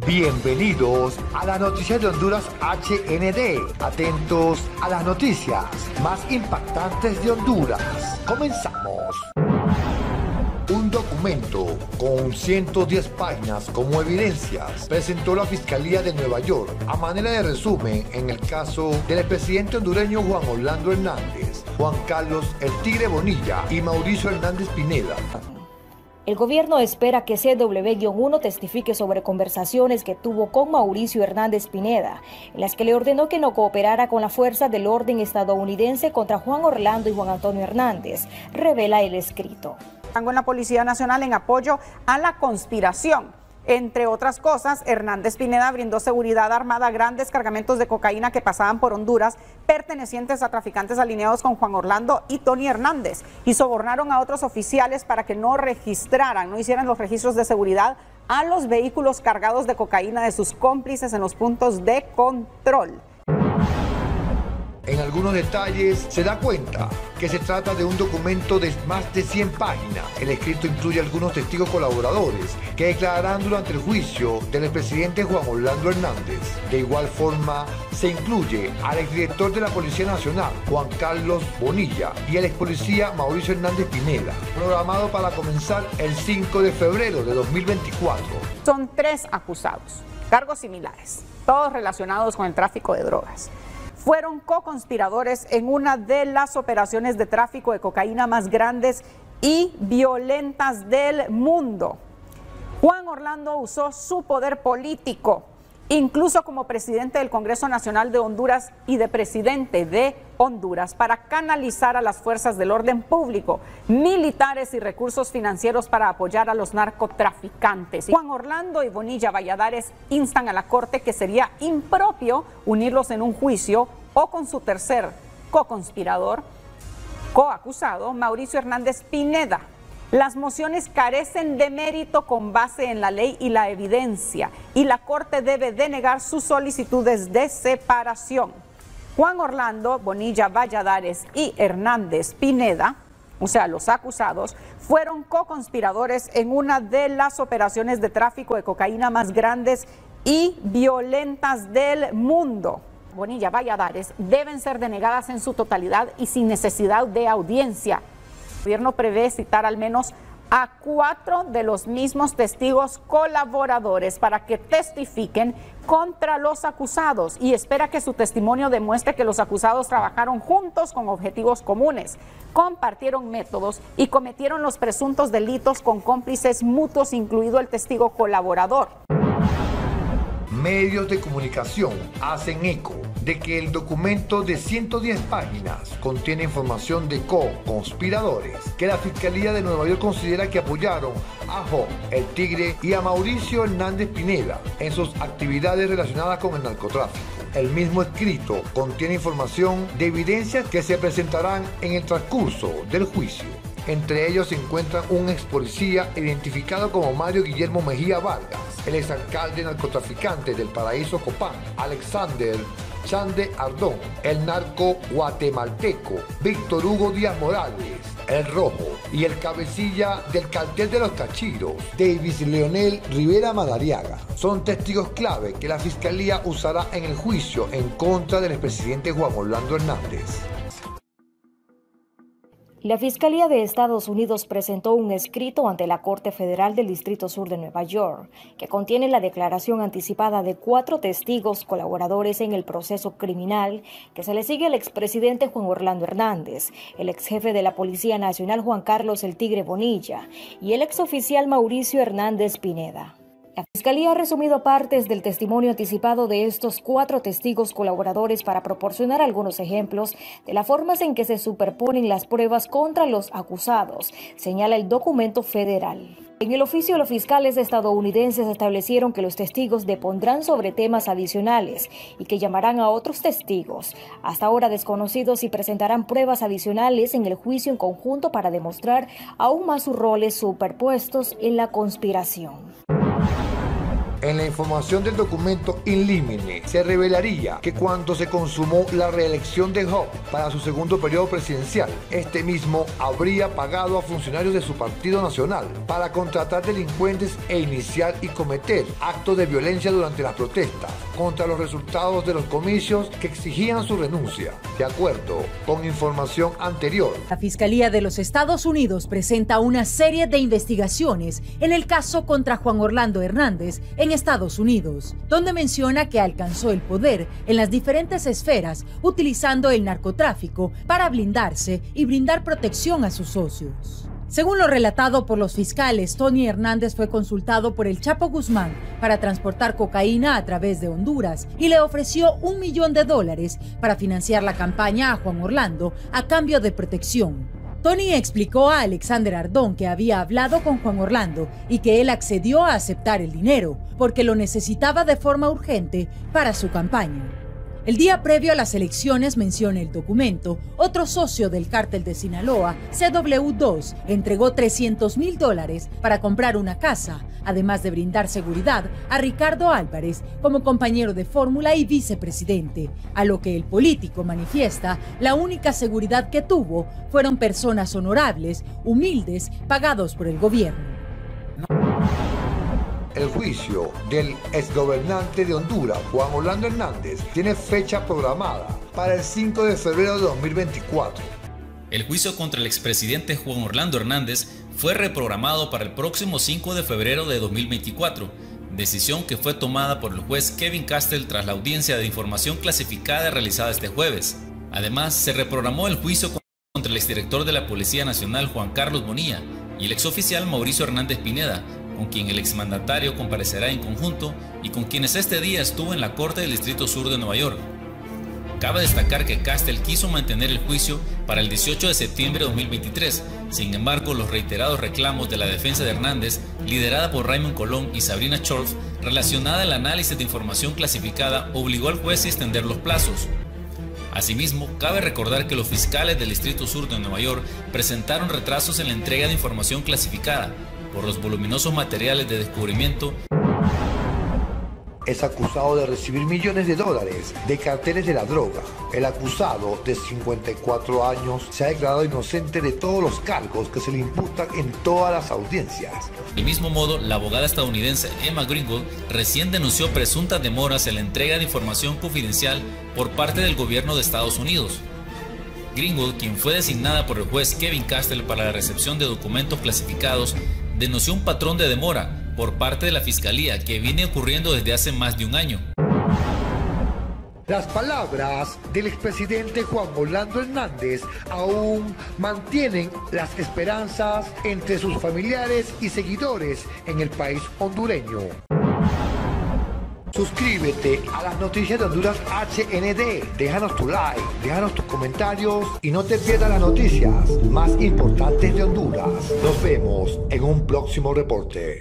Bienvenidos a las noticias de Honduras HND. Atentos a las noticias más impactantes de Honduras. Comenzamos. Un documento con 110 páginas como evidencias presentó la Fiscalía de Nueva York a manera de resumen en el caso del expresidente hondureño Juan Orlando Hernández, Juan Carlos El Tigre Bonilla y Mauricio Hernández Pineda. El gobierno espera que CW-1 testifique sobre conversaciones que tuvo con Mauricio Hernández Pineda, en las que le ordenó que no cooperara con la fuerza del orden estadounidense contra Juan Orlando y Juan Antonio Hernández, revela el escrito. En la Policía Nacional en apoyo a la conspiración. Entre otras cosas, Hernández Pineda brindó seguridad armada a grandes cargamentos de cocaína que pasaban por Honduras, pertenecientes a traficantes alineados con Juan Orlando y Tony Hernández, y sobornaron a otros oficiales para que no hicieran los registros de seguridad a los vehículos cargados de cocaína de sus cómplices en los puntos de control. En algunos detalles se da cuenta que se trata de un documento de más de 100 páginas. El escrito incluye algunos testigos colaboradores que declararán durante el juicio del expresidente Juan Orlando Hernández. De igual forma, se incluye al exdirector de la Policía Nacional, Juan Carlos Bonilla, y el expolicía Mauricio Hernández Pineda, programado para comenzar el 5 de febrero de 2024. Son 3 acusados, cargos similares, todos relacionados con el tráfico de drogas. Fueron co-conspiradores en una de las operaciones de tráfico de cocaína más grandes y violentas del mundo. Juan Orlando usó su poder político, incluso como presidente del Congreso Nacional de Honduras y de presidente de Honduras, para canalizar a las fuerzas del orden público, militares y recursos financieros para apoyar a los narcotraficantes. Juan Orlando y Bonilla Valladares instan a la Corte que sería impropio unirlos en un juicio o con su tercer co-conspirador, coacusado, Mauricio Hernández Pineda. Las mociones carecen de mérito con base en la ley y la evidencia, y la Corte debe denegar sus solicitudes de separación. Juan Orlando, Bonilla Valladares y Hernández Pineda, o sea, los acusados, fueron co-conspiradores en una de las operaciones de tráfico de cocaína más grandes y violentas del mundo. Bonilla Valladares deben ser denegadas en su totalidad y sin necesidad de audiencia. El gobierno prevé citar al menos a 4 de los mismos testigos colaboradores para que testifiquen contra los acusados, y espera que su testimonio demuestre que los acusados trabajaron juntos con objetivos comunes, compartieron métodos y cometieron los presuntos delitos con cómplices mutuos, incluido el testigo colaborador. Medios de comunicación hacen eco de que el documento de 110 páginas contiene información de co-conspiradores que la Fiscalía de Nueva York considera que apoyaron a Juan El Tigre y a Mauricio Hernández Pineda en sus actividades relacionadas con el narcotráfico. El mismo escrito contiene información de evidencias que se presentarán en el transcurso del juicio. Entre ellos se encuentra un ex policía identificado como Mario Guillermo Mejía Vargas, el exalcalde narcotraficante del Paraíso Copán, Alexander Chande Ardón, el narco guatemalteco Víctor Hugo Díaz Morales, el Rojo, y el cabecilla del cartel de los Cachiros, Davis Leonel Rivera Madariaga. Son testigos clave que la Fiscalía usará en el juicio en contra del expresidente Juan Orlando Hernández. La Fiscalía de Estados Unidos presentó un escrito ante la Corte Federal del Distrito Sur de Nueva York, que contiene la declaración anticipada de 4 testigos colaboradores en el proceso criminal que se le sigue al expresidente Juan Orlando Hernández, el exjefe de la Policía Nacional Juan Carlos El Tigre Bonilla y el exoficial Mauricio Hernández Pineda. La Fiscalía ha resumido partes del testimonio anticipado de estos 4 testigos colaboradores para proporcionar algunos ejemplos de las formas en que se superponen las pruebas contra los acusados, señala el documento federal. En el oficio, los fiscales estadounidenses establecieron que los testigos depondrán sobre temas adicionales y que llamarán a otros testigos, hasta ahora desconocidos, y presentarán pruebas adicionales en el juicio en conjunto para demostrar aún más sus roles superpuestos en la conspiración. En la información del documento in limine se revelaría que cuando se consumó la reelección de Hope para su segundo periodo presidencial, este mismo habría pagado a funcionarios de su partido nacional para contratar delincuentes e iniciar y cometer actos de violencia durante las protestas contra los resultados de los comicios que exigían su renuncia. De acuerdo con información anterior, la Fiscalía de los Estados Unidos presenta una serie de investigaciones en el caso contra Juan Orlando Hernández en Estados Unidos, donde menciona que alcanzó el poder en las diferentes esferas utilizando el narcotráfico para blindarse y brindar protección a sus socios. Según lo relatado por los fiscales, Tony Hernández fue consultado por el Chapo Guzmán para transportar cocaína a través de Honduras y le ofreció $1 millón para financiar la campaña a Juan Orlando a cambio de protección. Tony explicó a Alexander Ardón que había hablado con Juan Orlando y que él accedió a aceptar el dinero porque lo necesitaba de forma urgente para su campaña. El día previo a las elecciones, menciona el documento, otro socio del cártel de Sinaloa, CW2, entregó $300,000 para comprar una casa, además de brindar seguridad a Ricardo Álvarez como compañero de fórmula y vicepresidente, a lo que el político manifiesta la única seguridad que tuvo fueron personas honorables, humildes, pagados por el gobierno. El juicio del exgobernante de Honduras, Juan Orlando Hernández, tiene fecha programada para el 5 de febrero de 2024. El juicio contra el expresidente Juan Orlando Hernández fue reprogramado para el próximo 5 de febrero de 2024, decisión que fue tomada por el juez Kevin Castle tras la audiencia de información clasificada realizada este jueves. Además, se reprogramó el juicio contra el exdirector de la Policía Nacional Juan Carlos Bonilla y el exoficial Mauricio Hernández Pineda, con quien el exmandatario comparecerá en conjunto y con quienes este día estuvo en la Corte del Distrito Sur de Nueva York. Cabe destacar que Castle quiso mantener el juicio para el 18 de septiembre de 2023, sin embargo los reiterados reclamos de la defensa de Hernández, liderada por Raymond Colón y Sabrina Scholz, relacionada al análisis de información clasificada, obligó al juez a extender los plazos. Asimismo, cabe recordar que los fiscales del Distrito Sur de Nueva York presentaron retrasos en la entrega de información clasificada por los voluminosos materiales de descubrimiento. Es acusado de recibir millones de dólares de carteles de la droga. El acusado, de 54 años, se ha declarado inocente de todos los cargos que se le imputan en todas las audiencias. Del mismo modo, la abogada estadounidense Emma Greenwald recién denunció presuntas demoras en la entrega de información confidencial por parte del gobierno de Estados Unidos. Greenwald, quien fue designada por el juez Kevin Castle para la recepción de documentos clasificados, denunció un patrón de demora por parte de la Fiscalía que viene ocurriendo desde hace más de un año. Las palabras del expresidente Juan Orlando Hernández aún mantienen las esperanzas entre sus familiares y seguidores en el país hondureño. Suscríbete a las noticias de Honduras HND, déjanos tu like, déjanos tus comentarios y no te pierdas las noticias más importantes de Honduras. Nos vemos en un próximo reporte.